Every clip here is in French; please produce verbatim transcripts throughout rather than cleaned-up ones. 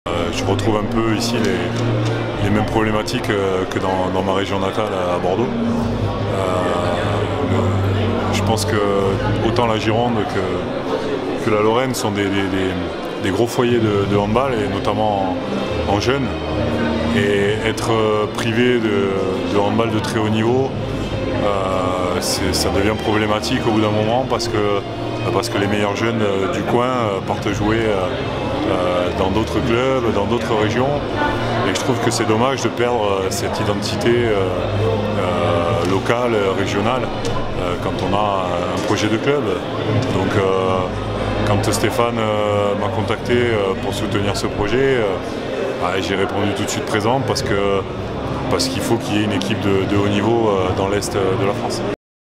Je retrouve un peu ici les, les mêmes problématiques que dans, dans ma région natale à Bordeaux. Euh, le, je pense que autant la Gironde que, que la Lorraine sont des, des, des gros foyers de, de handball, et notamment en, en jeunes. Et être privé de, de handball de très haut niveau, euh, ça devient problématique au bout d'un moment parce que, parce que les meilleurs jeunes du coin partent jouer dans d'autres clubs, dans d'autres régions. Et je trouve que c'est dommage de perdre cette identité euh, locale, régionale, euh, quand on a un projet de club. Donc euh, quand Stéphane euh, m'a contacté pour soutenir ce projet, euh, bah, j'ai répondu tout de suite présent parce que parce qu'il faut qu'il y ait une équipe de, de haut niveau euh, dans l'Est de la France.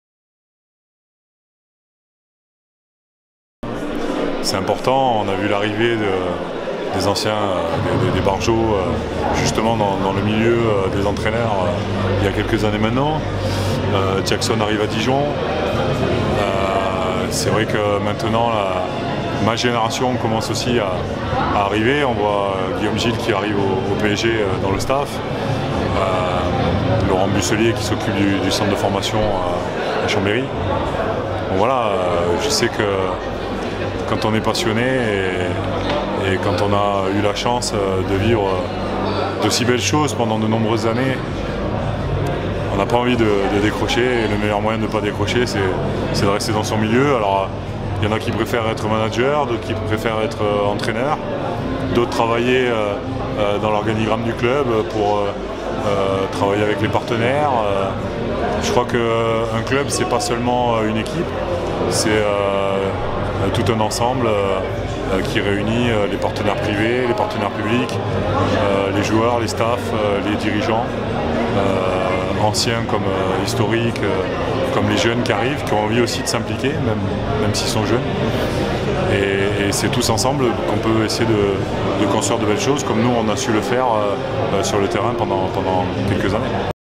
C'est important, on a vu l'arrivée de, des anciens, des, des, des barjots, euh, justement dans, dans le milieu euh, des entraîneurs euh, il y a quelques années maintenant. Euh, Jackson arrive à Dijon. Euh, c'est vrai que maintenant la, ma génération commence aussi à, à arriver. On voit euh, Guillaume Gilles qui arrive au, au P S G euh, dans le staff. Euh, Laurent Busselier qui s'occupe du, du centre de formation à, à Chambéry. Bon, voilà, euh, je sais que quand on est passionné et, et quand on a eu la chance de vivre de si belles choses pendant de nombreuses années, on n'a pas envie de, de décrocher, et le meilleur moyen de ne pas décrocher, c'est de rester dans son milieu. Alors il y en a qui préfèrent être manager, d'autres qui préfèrent être entraîneur, d'autres travailler dans l'organigramme du club pour euh, travailler avec les partenaires. Je crois qu'un club, c'est pas seulement une équipe, c'est euh, tout un ensemble euh, qui réunit euh, les partenaires privés, les partenaires publics, euh, les joueurs, les staffs, euh, les dirigeants, euh, anciens comme euh, historiques, euh, comme les jeunes qui arrivent, qui ont envie aussi de s'impliquer, même, même s'ils sont jeunes. Et, et c'est tous ensemble qu'on peut essayer de, de construire de belles choses, comme nous on a su le faire euh, sur le terrain pendant, pendant quelques années.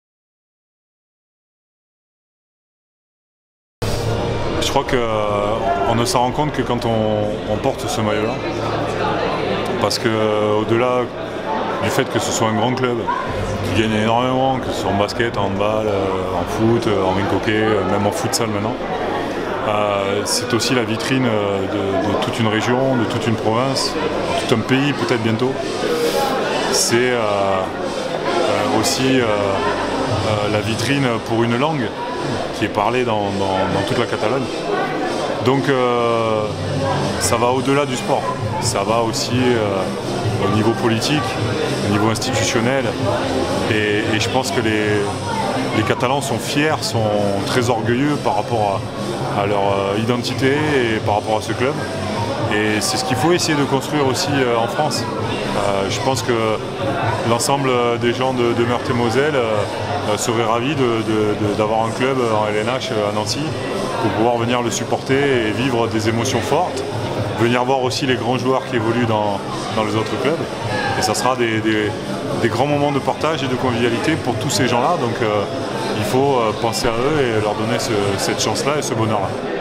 Je crois qu'on euh, ne s'en rend compte que quand on, on porte ce maillot-là. Parce qu'au-delà du fait que ce soit un grand club qui gagne énormément, que ce soit en basket, en handball, euh, en foot, en rink hockey, euh, même en futsal maintenant, euh, c'est aussi la vitrine de, de toute une région, de toute une province, tout un pays peut-être bientôt. C'est euh, euh, aussi euh, euh, la vitrine pour une langue qui est parlée dans, dans, dans toute la Catalogne. Donc euh, ça va au-delà du sport, ça va aussi euh, au niveau politique, au niveau institutionnel, et, et je pense que les, les Catalans sont fiers, sont très orgueilleux par rapport à, à leur euh, identité et par rapport à ce club. Et c'est ce qu'il faut essayer de construire aussi euh, en France. Euh, je pense que l'ensemble des gens de, de Meurthe-et-Moselle euh, seraient ravis d'avoir un club en L N H à Nancy pour pouvoir venir le supporter et vivre des émotions fortes, venir voir aussi les grands joueurs qui évoluent dans, dans les autres clubs. Et ça sera des, des, des grands moments de partage et de convivialité pour tous ces gens-là. Donc euh, il faut penser à eux et leur donner ce, cette chance-là et ce bonheur-là.